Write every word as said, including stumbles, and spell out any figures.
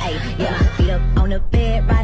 life. Yeah, feet up on the bed, right?